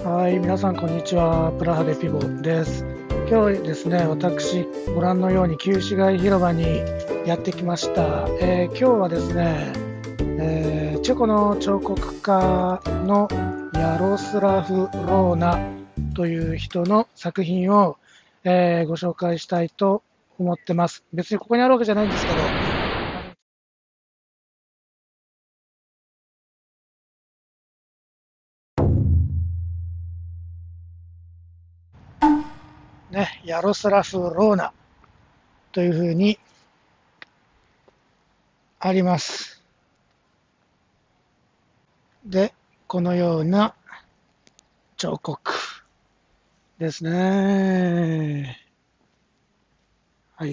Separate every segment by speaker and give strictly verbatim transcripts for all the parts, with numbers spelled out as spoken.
Speaker 1: はい、皆さんこんにちは。プラハでピボです。今日ですね、私、ご覧のように旧市街広場にやってきました。えー今日はですね、えーチェコの彫刻家のヤロスラフ・ローナという人の作品を、えーご紹介したいと思ってます。別にここにあるわけじゃないんですけど、ね、ヤロスラフ・ローナというふうにあります。で、このような彫刻ですね。はい。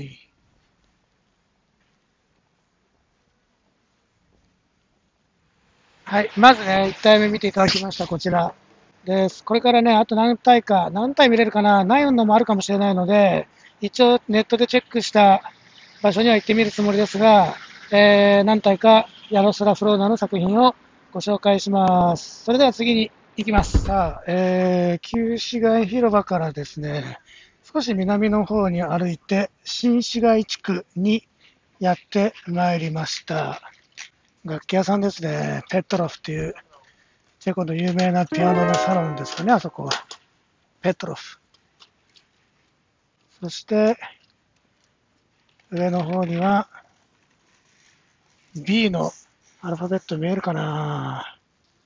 Speaker 1: はい。まずね、いち体目見ていただきました、こちらです。これからね、あと何体か、何体見れるかな、ないのもあるかもしれないので、一応ネットでチェックした場所には行ってみるつもりですが、えー、何体かヤロスラ・フローナの作品をご紹介します。それでは次に行きます。さあ、えー、旧市街広場からですね、少し南の方に歩いて、新市街地区にやってまいりました。楽器屋さんですね。ペトロフっていう、チェコの有名なピアノのサロンですかね、あそこは。ペトロフ。そして、上の方には、B のアルファベット見えるかな、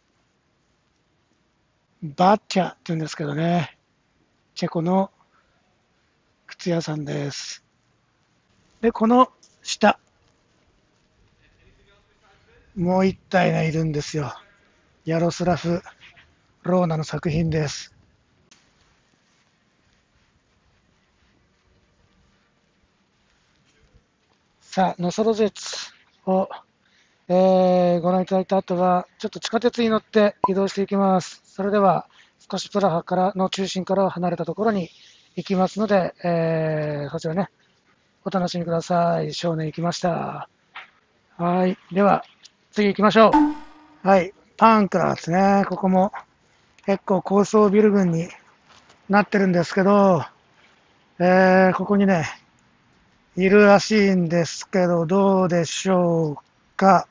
Speaker 1: バッチャって言うんですけどね。チェコの靴屋さんです。で、この下、もう一体ね、いるんですよ。ヤロスラフ・ローナの作品です。さあ、ノソロ絶を、えーご覧いただいた後は、ちょっと地下鉄に乗って移動していきます。それでは、少しプラハからの中心から離れたところに行きますので、えーそちらね、お楽しみください。少年行きました。はい。では、次行きましょう。はい。パンクラーですね。ここも結構高層ビル群になってるんですけど、えーここにね、いるらしいんですけど、どうでしょうか。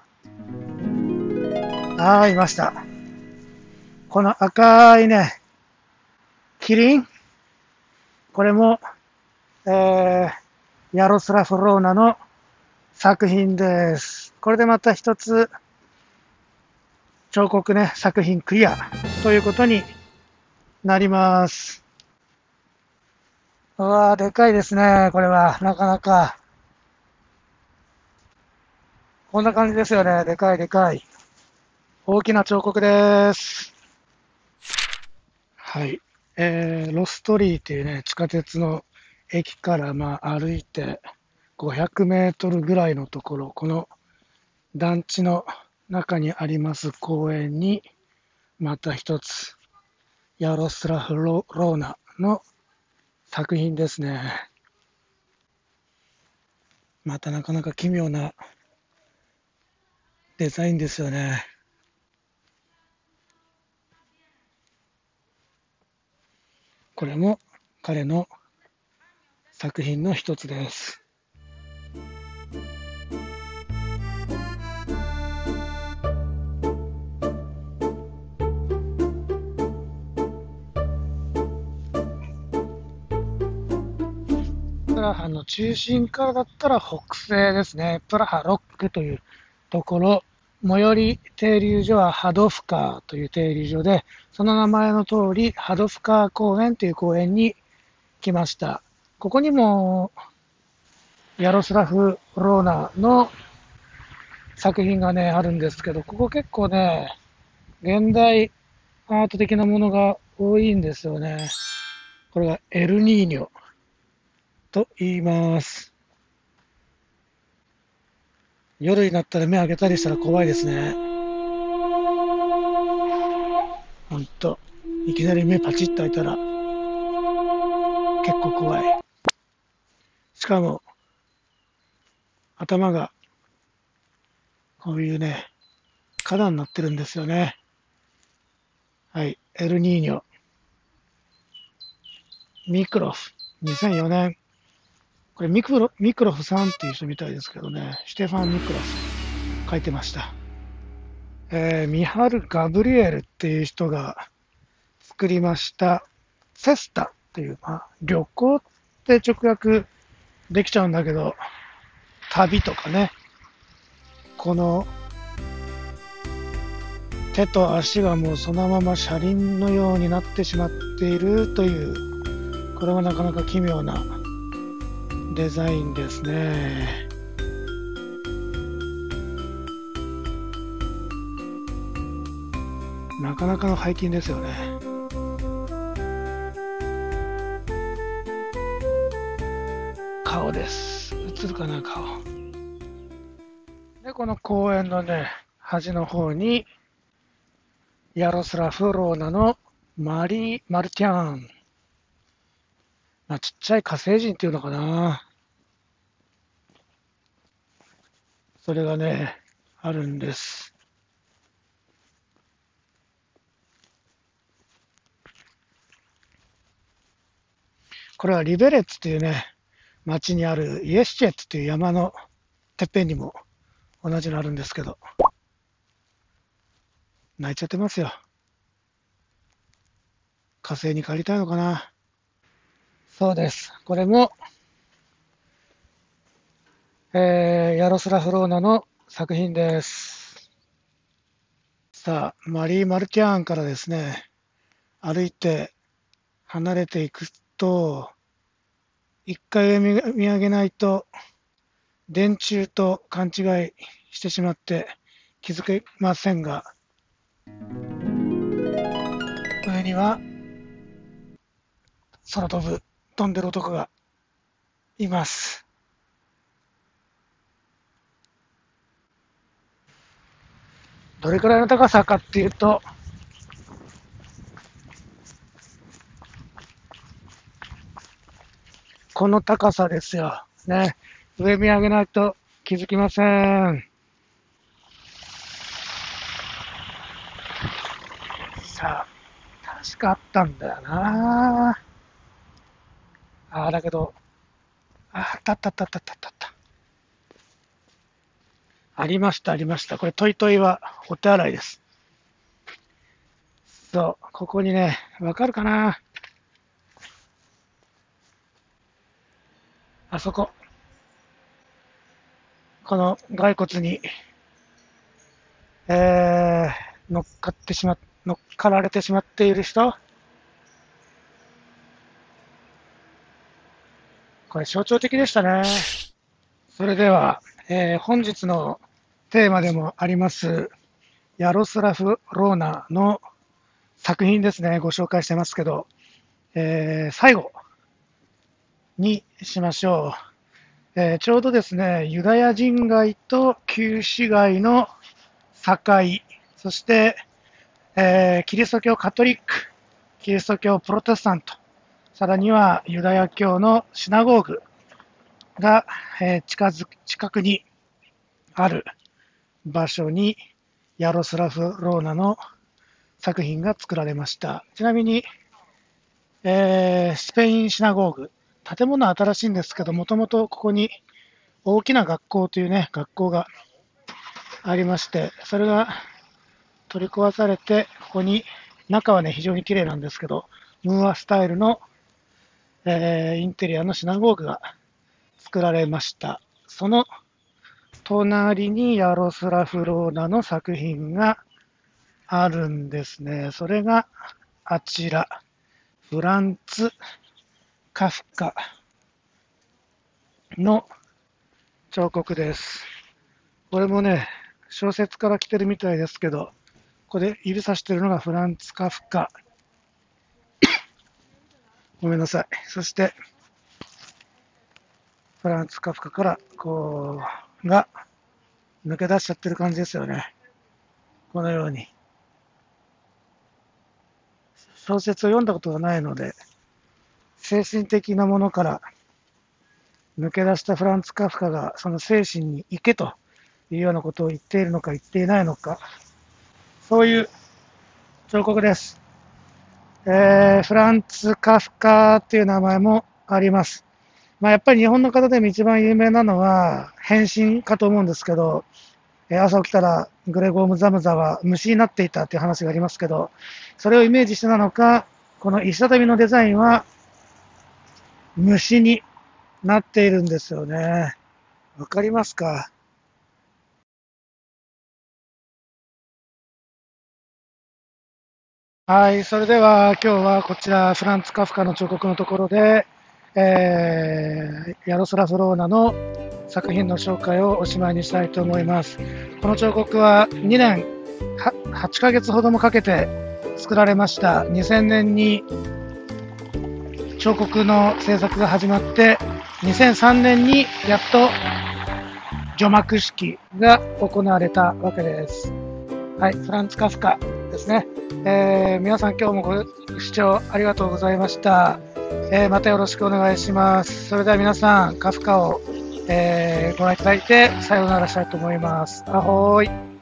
Speaker 1: ああ、いました。この赤いね、キリン、これも、えー、ヤロスラフ・ローナの作品です。これでまた一つ、彫刻ね、作品クリアということになります。うわー、でかいですね、これは。なかなか。こんな感じですよね。でかいでかい。大きな彫刻です。はい。えー、ロストリーっていうね、地下鉄の駅からまあ歩いてごひゃくメートルぐらいのところ、この団地の中にあります公園に、また一つ、ヤロスラフ・ローナの作品ですね。またなかなか奇妙なデザインですよね。これも彼の作品の一つです。プラハの中心からだったら北西ですね。プラハロックというところ、最寄り停留所はハドフカーという停留所で、その名前の通り、ハドフカー公園という公園に来ました。ここにも、ヤロスラフ・ローナの作品がね、あるんですけど、ここ結構ね、現代アート的なものが多いんですよね。これはエルニーニョと言います。夜になったら目開けたりしたら怖いですね。ほんと。いきなり目パチッと開いたら結構怖い。しかも頭がこういうね、花壇になってるんですよね。はい。エルニーニョ。 ミクロフ、にせんよねん。これミクロ、ミクロフさんっていう人みたいですけどね、シュテファン・ミクロフ書いてました。えー、ミハル・ガブリエルっていう人が作りましたセスタっていう、まあ、旅行って直訳できちゃうんだけど、旅とかね、この手と足がもうそのまま車輪のようになってしまっているという、これはなかなか奇妙なデザインですね。なかなかの背筋ですよね。顔です。映るかな、顔。で、この公園のね、端の方に、ヤロスラフ・ローナのマリー・マルティャン。まあ、ちっちゃい火星人っていうのかな。それがね、あるんです。これはリベレッツっていうね、町にあるイエシチェッツっていう山のてっぺんにも同じのあるんですけど、泣いちゃってますよ。火星に帰りたいのかな。そうです。これも、えー、ヤロスラフ・ローナの作品です。さあ、マリー・マルティアンからですね、歩いて離れていくと、一回上見上げないと、電柱と勘違いしてしまって気づけませんが、上には空飛ぶ、飛んでる男がいます。どれくらいの高さかっていうと、この高さですよ。ね。上見上げないと気づきません。さあ、確かあったんだよな。ああ、だけど、あ、あったあったあったあったあったあった。ありました、ありました。これ、トイトイはお手洗いです。そう、ここにね、わかるかな。あそこ、この骸骨に、えー、乗っかってしま、乗っかられてしまっている人、これ象徴的でしたね。それでは、えー本日のテーマでもあります、ヤロスラフ・ローナの作品ですね、ご紹介してますけど、えー最後にしましょう。えーちょうどですね、ユダヤ人街と旧市街の境、そして、えーキリスト教カトリック、キリスト教プロテスタント、さらにはユダヤ教のシナゴーグが、えー近づ近くにある場所にヤロスラフ・ローナの作品が作られました。ちなみに、えースペインシナゴーグ、建物は新しいんですけど、もともとここに大きな学校というね、学校がありまして、それが取り壊されて、ここに、中はね、非常に綺麗なんですけど、ムーアスタイルの、えーインテリアのシナゴーグが作られました。その隣にヤロスラフ・ローナの作品があるんですね。それがあちら、フランツ・カフカの彫刻です。これもね、小説から来てるみたいですけど、ここで指さしてるのがフランツ・カフカ。ごめんなさい。そして、フランツ・カフカから、こう、が抜け出しちゃってる感じですよね。このように。小説を読んだことがないので、精神的なものから抜け出したフランツ・カフカがその精神に行けというようなことを言っているのか言っていないのか、そういう彫刻です。 えー、フランツ・カフカっていう名前もあります。まあ、やっぱり日本の方でも一番有名なのは変身かと思うんですけど、えー朝起きたらグレゴーム・ザムザは虫になっていたっていう話がありますけど、それをイメージしてなのか、この石畳のデザインは虫になっているんですよね。わかりますか？はい、それでは今日はこちらフランツ・カフカの彫刻のところで、えーヤロスラフ・ローナの作品の紹介をおしまいにしたいと思います。この彫刻はにねんはちかげつほどもかけて作られました。にせんねんに彫刻の制作が始まって、にせんさんねんにやっと除幕式が行われたわけです。はい、フランツ・カフカですね。えー皆さん今日もご視聴ありがとうございました。えーまたよろしくお願いします。それでは皆さん、カフカを、えーご覧いただいてさようならしたいと思います。アホーイ。